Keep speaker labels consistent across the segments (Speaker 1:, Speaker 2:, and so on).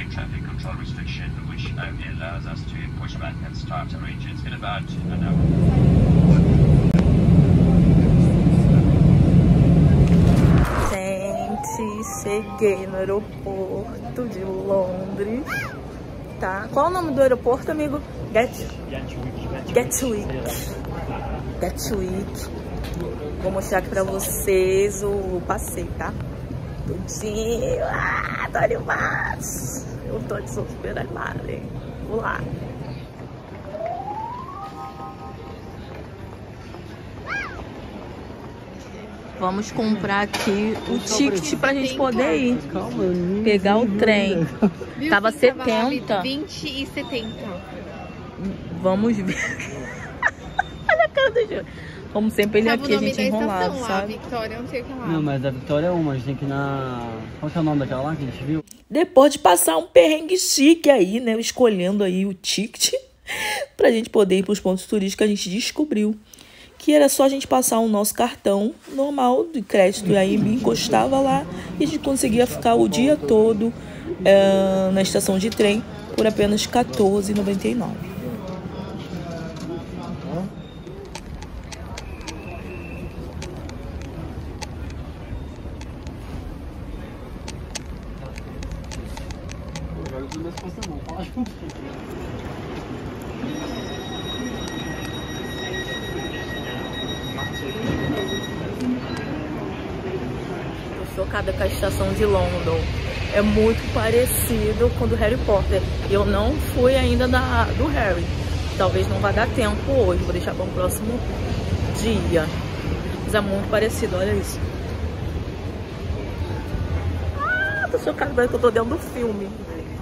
Speaker 1: traffic control restriction, which only allows us to push back and start our engines in about an hour.
Speaker 2: Cheguei no aeroporto de Londres, tá? Qual é o nome do aeroporto, amigo? Gatwick. Vou mostrar aqui pra vocês o passeio, tá? Tudinho. Tô animado. Eu tô super animada, hein? Vou lá. Vamos comprar aqui o ticket pra gente poder ir. Pegar o trem. Tava 70.
Speaker 3: 20 e 70.
Speaker 2: Vamos ver. Olha a cara do Ju. Como sempre, ele aqui, a gente enrolado, sabe?
Speaker 3: Victoria, eu não sei o que lá.
Speaker 4: Não, mas a Vitória é uma, a gente tem que ir na... Qual que é o nome daquela lá que a gente viu?
Speaker 2: Depois de passar um perrengue chique aí, né? Escolhendo aí o ticket pra gente poder ir pros pontos turísticos, a gente descobriu que era só a gente passar o nosso cartão normal de crédito, e aí encostava lá e a gente conseguia ficar o dia todo na estação de trem por apenas R$14,99. Chocada com a estação de London. É muito parecido com o do Harry Potter. Eu não fui ainda do Harry. Talvez não vá dar tempo hoje. Vou deixar para o próximo dia. Mas é muito parecido, olha isso. Tô chocada, parece que eu tô dentro do filme.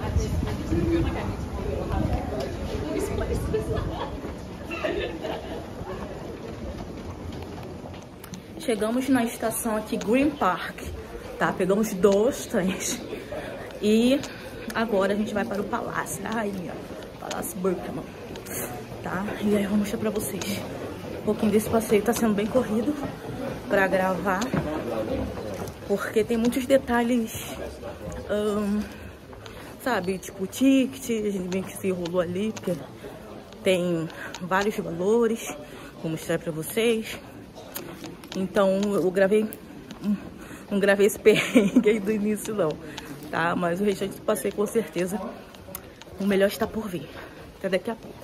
Speaker 2: Chegamos na estação aqui, Green Park. Tá, pegamos 2 trens e agora a gente vai para o Palácio da Rainha, Palácio Buckingham, tá? E aí eu vou mostrar pra vocês um pouquinho desse passeio. Tá sendo bem corrido pra gravar, porque tem muitos detalhes, sabe, tipo ticket, a gente vê que se rolou ali, porque tem vários valores, vou mostrar pra vocês. Então eu gravei... Não gravei esse perrengue aí do início não, tá? Mas o restante do passeio com certeza o melhor está por vir. Até daqui a pouco.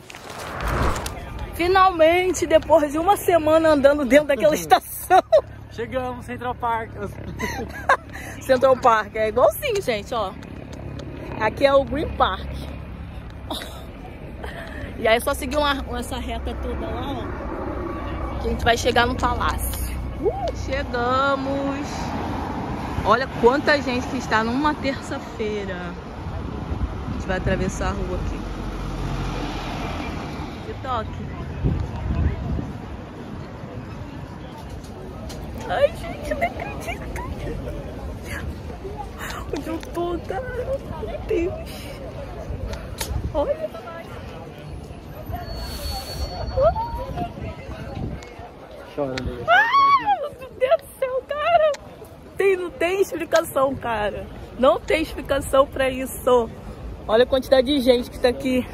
Speaker 2: Finalmente, depois de uma semana andando dentro daquela estação.
Speaker 4: Chegamos, Central Park.
Speaker 2: Central Park, é igualzinho, gente, ó. Aqui é o Green Park. E aí é só seguir essa reta toda lá, ó, que a gente vai chegar no palácio. Chegamos. Olha quanta gente que está numa terça-feira. A gente vai atravessar a rua aqui. TikTok. Ai, gente, eu não acredito. Onde eu tô, cara? Meu Deus. Olha.
Speaker 4: Chora, Lê.
Speaker 2: Meu Deus do céu, cara. Não tem explicação, cara. Não tem explicação pra isso. Olha a quantidade de gente que tá aqui.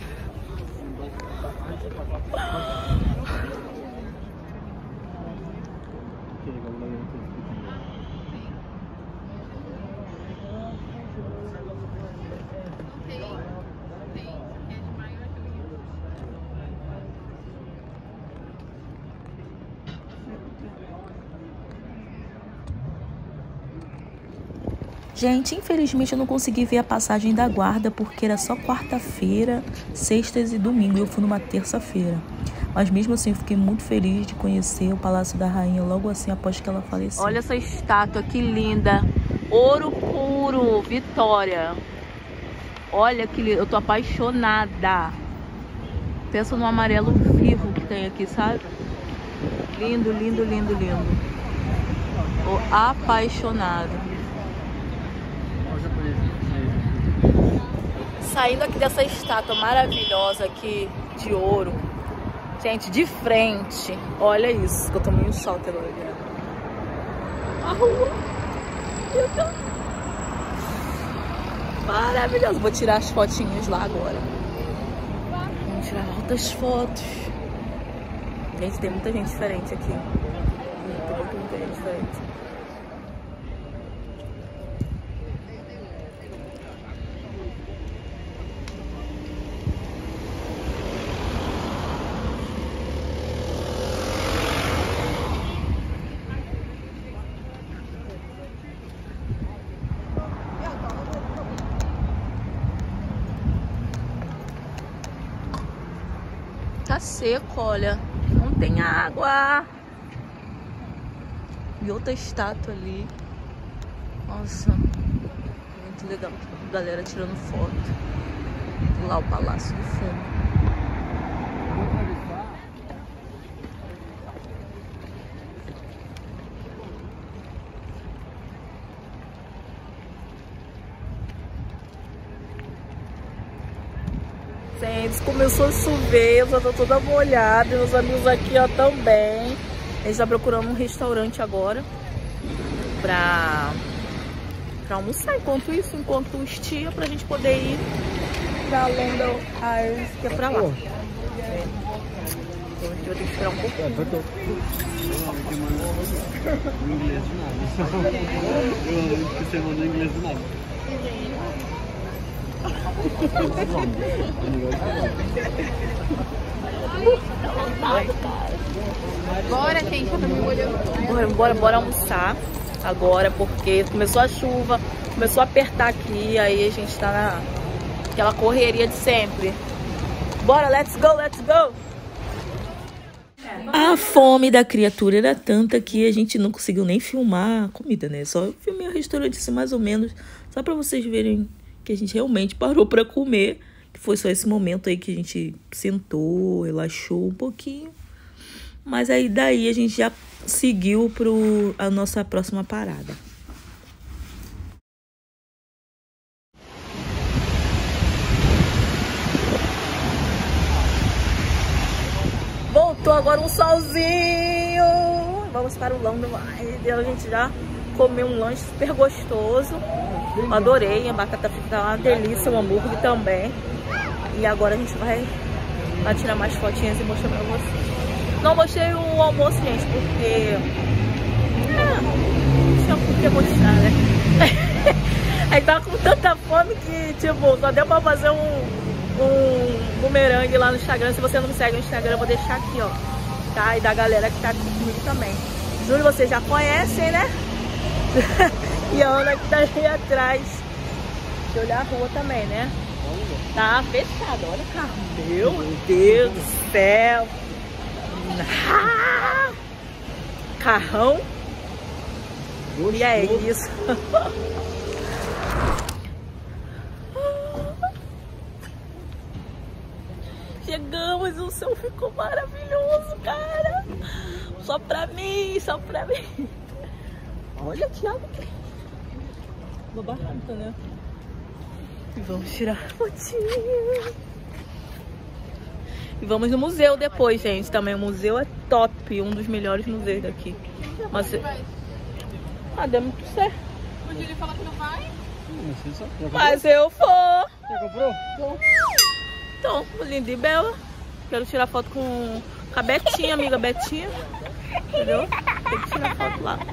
Speaker 2: Gente, infelizmente eu não consegui ver a passagem da guarda porque era só quarta-feira, sextas e domingo. Eu fui numa terça-feira. Mas mesmo assim eu fiquei muito feliz de conhecer o Palácio da Rainha logo assim após que ela faleceu. Olha essa estátua que linda. Ouro puro, Vitória. Olha que lindo. Eu tô apaixonada. Pensa no amarelo vivo que tem aqui, sabe? Lindo, lindo, lindo, lindo. Tô apaixonada. Saindo aqui dessa estátua maravilhosa aqui de ouro, gente, de frente, olha isso, que eu tô meio choque agora. A rua, meu Deus. Maravilhoso. Vou tirar as fotinhas lá agora. Vamos tirar altas fotos. Gente, tem muita gente diferente aqui. Muita gente diferente. Tá seco, olha. Não tem água. E outra estátua ali. Nossa. Muito legal. Galera tirando foto. Lá o Palácio do Fundo. Gente, começou a chover, eu já tô toda molhada, e meus amigos aqui, ó, também. A gente tá procurando um restaurante agora pra almoçar. Enquanto estia, pra gente poder ir pra London Eyre, que é pra lá. Então a gente vai ter que esperar um pouquinho.
Speaker 4: Não inglês de nada. Eu amo que você mandou inglês de nada.
Speaker 3: Bora, gente, tá me olhando.
Speaker 2: Bora almoçar agora, porque começou a chuva, começou a apertar aqui, aí a gente tá naquela correria de sempre. Bora, let's go, let's go! A fome da criatura era tanta que a gente não conseguiu nem filmar a comida, né? Só filmei o restaurante assim, mais ou menos, só pra vocês verem que a gente realmente parou pra comer, que foi só esse momento aí que a gente sentou, relaxou um pouquinho. Mas aí daí a gente já seguiu a nossa próxima parada. Voltou agora um solzinho. Vamos para o London Eyre. A gente já comeu um lanche super gostoso. Adorei, a batata frita tá uma delícia, o hambúrguer também. E agora a gente vai tirar mais fotinhas e mostrar pra vocês. Não mostrei o almoço, gente, porque... não tinha por que mostrar, né? Aí tava com tanta fome que, tipo, só deu pra fazer um bumerangue lá no Instagram. Se você não me segue no Instagram, eu vou deixar aqui, ó. Tá? E da galera que tá aqui comigo também. Júlio, vocês já conhecem, né? E a Ana que tá ali atrás. Deixa eu olhar a rua também, né? Tá fechada. Olha o carro. Meu Deus do céu. Carrão. E é isso. Chegamos, o céu ficou maravilhoso, cara. Só pra mim, só pra mim. Olha, Thiago. Vou barranta, né? E vamos tirar fotinho. E vamos no museu depois, gente. Também o museu é top. Um dos melhores museus daqui. Mas... deu muito certo.
Speaker 3: O Júlio falou que não vai?
Speaker 2: Mas eu for.
Speaker 4: Você comprou?
Speaker 2: Então, linda e bela. Quero tirar foto com a Betinha, amiga Betinha. Entendeu? Tem que tirar foto lá.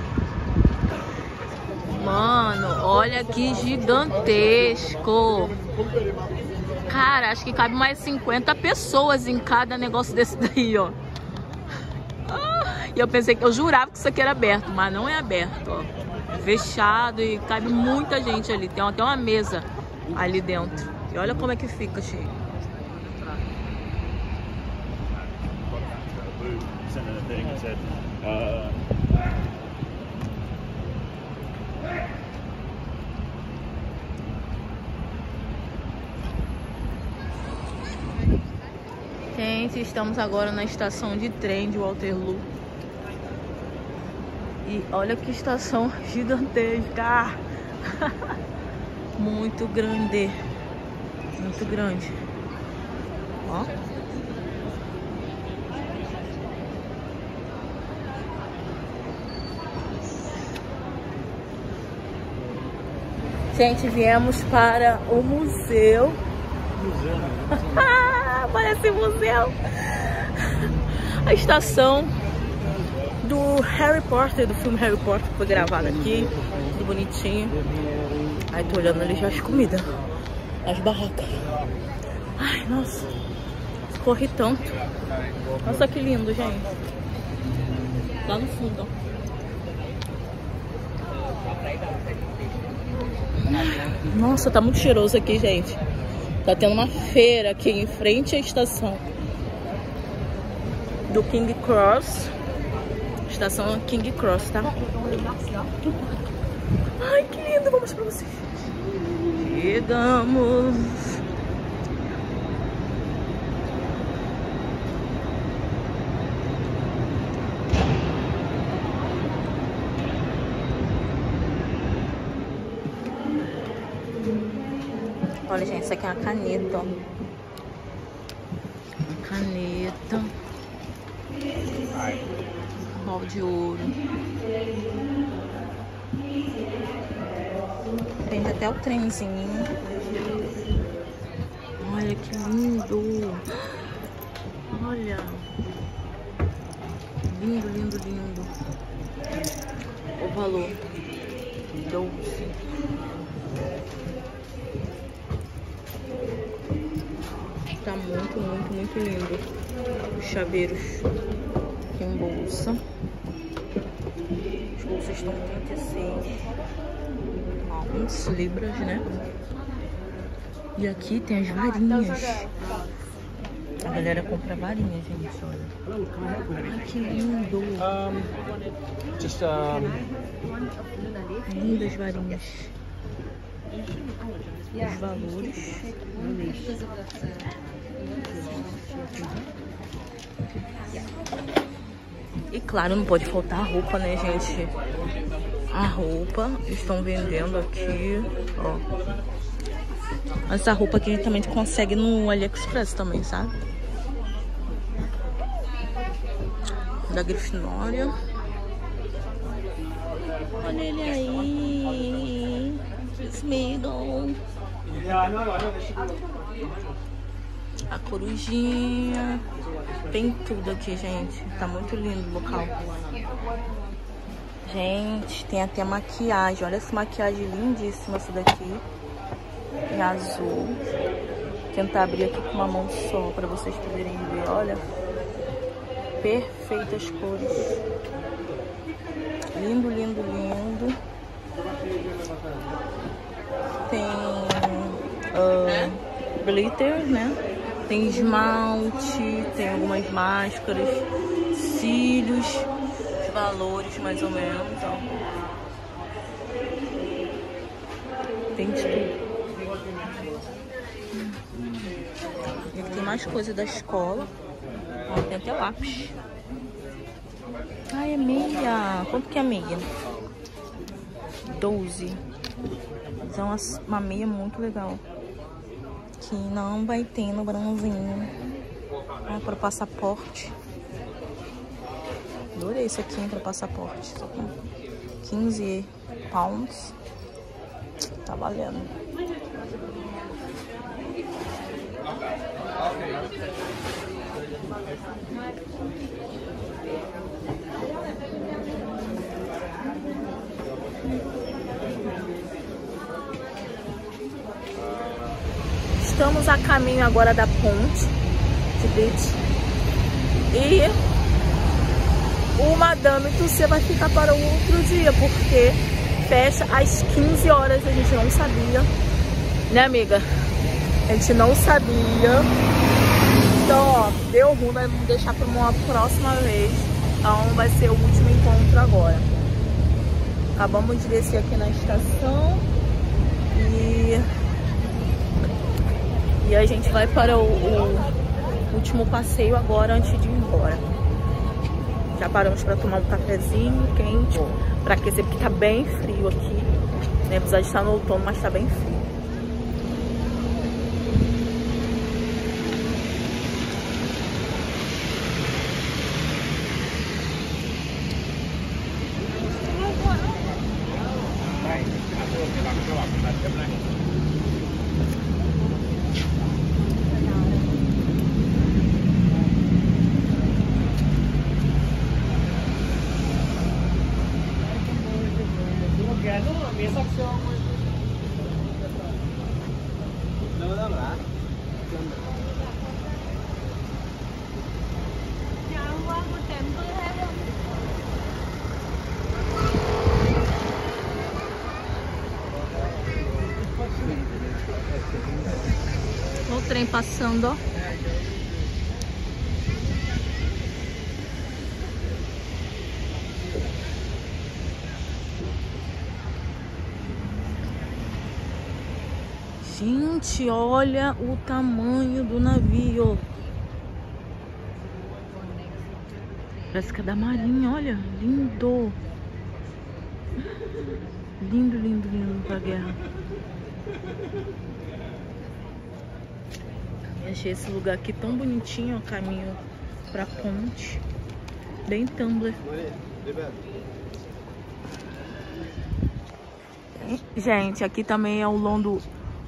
Speaker 2: Mano, olha que gigantesco. Cara, acho que cabe mais 50 pessoas em cada negócio desse daí, ó. E eu pensei que eu jurava que isso aqui era aberto, mas não é aberto, ó. Fechado e cabe muita gente ali. Tem até uma mesa ali dentro. E olha como é que fica, cheio. Gente, estamos agora na estação de trem de Waterloo. E olha que estação gigantesca. Muito grande. Muito grande. Ó. Gente, viemos para o museu. Parece museu. A estação do Harry Potter, do filme Harry Potter, que foi gravado aqui. Tudo bonitinho. Aí tô olhando ali já as comidas, as barracas. Ai, nossa, corri tanto. Nossa, que lindo, gente. Lá no fundo, ó. Nossa, tá muito cheiroso aqui, gente. Tá tendo uma feira aqui em frente à estação do King Cross. Estação King Cross, tá? Ai, que lindo! Vou mostrar pra vocês. Chegamos. Olha, gente, isso aqui é uma caneta, ó. Caneta. Bol de ouro. Tem até o trenzinho. Olha que lindo. Olha. Lindo, lindo, lindo. O valor. 12. Tá muito, muito, muito lindo. Os chaveiros em bolsa. As bolsas estão 36 pounds, libras, né? E aqui tem as varinhas. A galera compra varinha, gente, olha. Ai, que lindo. Lindas varinhas. Os valores. E claro, não pode faltar a roupa, né, gente? A roupa estão vendendo aqui, ó. Essa roupa aqui a gente também consegue no AliExpress também, sabe? Da Grifinória. Olha ele aí. Smeagol. A corujinha. Tem tudo aqui, gente. Tá muito lindo o local. Gente, tem até maquiagem. Olha essa maquiagem lindíssima, essa daqui. Em azul. Vou tentar abrir aqui com uma mão só pra vocês poderem ver. Olha. Perfeitas cores. Lindo, lindo, lindo. Tem glitter, né? Tem esmalte, tem algumas máscaras, cílios, os valores mais ou menos, ó. Tem de tudo. Aqui tem mais coisa da escola. Ó, tem até lápis. Ai, é meia. Quanto que é meia? 12. Então, uma meia muito legal. Que não vai ter no Brasil. Ah, para o passaporte. Adorei isso aqui, hein, para passaporte. Isso aqui. 15 pounds. Tá valendo. Estamos a caminho agora da ponte de Beach. E o Madame Tussauds vai ficar para o outro dia, porque fecha às 15 horas. A gente não sabia, né, amiga? A gente não sabia. Então, ó, deu ruim, vai deixar para uma próxima vez. Então vai ser o último encontro agora. Acabamos de descer aqui na estação. E a gente vai para o último passeio agora antes de ir embora. Já paramos para tomar um cafezinho quente, para aquecer, porque tá bem frio aqui. Né? Apesar de estar no outono, mas tá bem frio. O trem passando, ó. Gente, olha o tamanho do navio. Parece que é da Marinha, olha. Lindo. Lindo, lindo, lindo pra guerra. Achei esse lugar aqui tão bonitinho, ó, caminho pra ponte. Bem Tumblr. Gente, aqui também é o London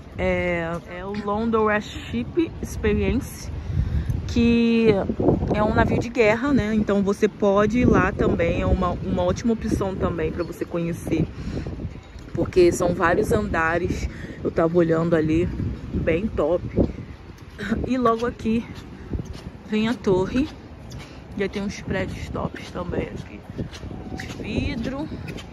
Speaker 2: Warship Experience, que é um navio de guerra, né? Então você pode ir lá também, é uma ótima opção também para você conhecer, porque são vários andares. Eu tava olhando ali, bem top. E logo aqui vem a torre. E aí tem uns prédios tops também aqui, de vidro.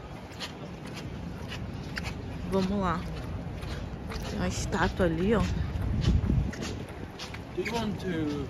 Speaker 2: Vamos lá. Tem uma estátua ali, ó.
Speaker 4: Do you want to...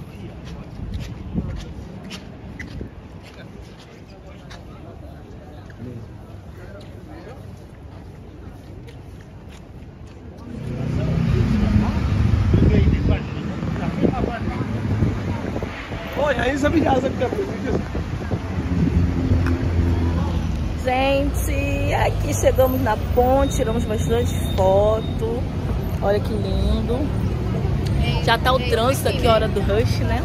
Speaker 2: Gente, aqui chegamos na ponte, tiramos bastante foto. Olha que lindo. Já tá o trânsito aqui, hora do rush, né?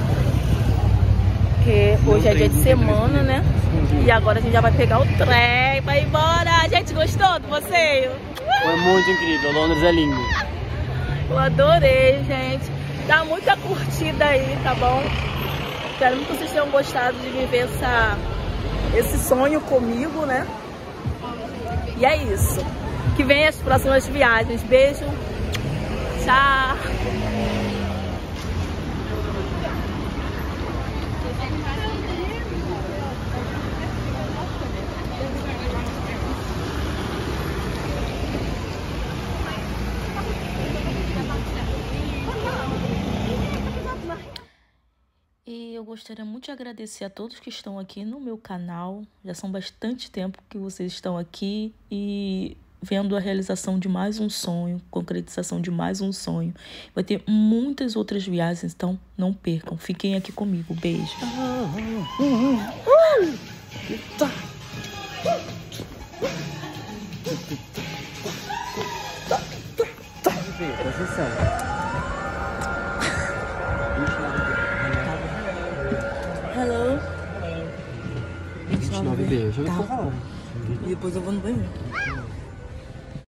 Speaker 2: Porque hoje é dia de semana, né? E agora a gente já vai pegar o trem, vai embora. A gente gostou do passeio?
Speaker 4: Foi muito incrível, Londres é lindo.
Speaker 2: Eu adorei, gente. Dá muita curtida aí, tá bom? Espero muito que vocês tenham gostado de viver esse sonho comigo, né? E é isso. Que venham as próximas viagens. Beijo. Tchau. E eu gostaria muito de agradecer a todos que estão aqui no meu canal. Já são bastante tempo que vocês estão aqui e vendo a realização de mais um sonho, concretização de mais um sonho. Vai ter muitas outras viagens, então não percam. Fiquem aqui comigo. Beijo. Hello.
Speaker 4: 29B, já ouviu falar.
Speaker 2: E depois eu vou no banheiro.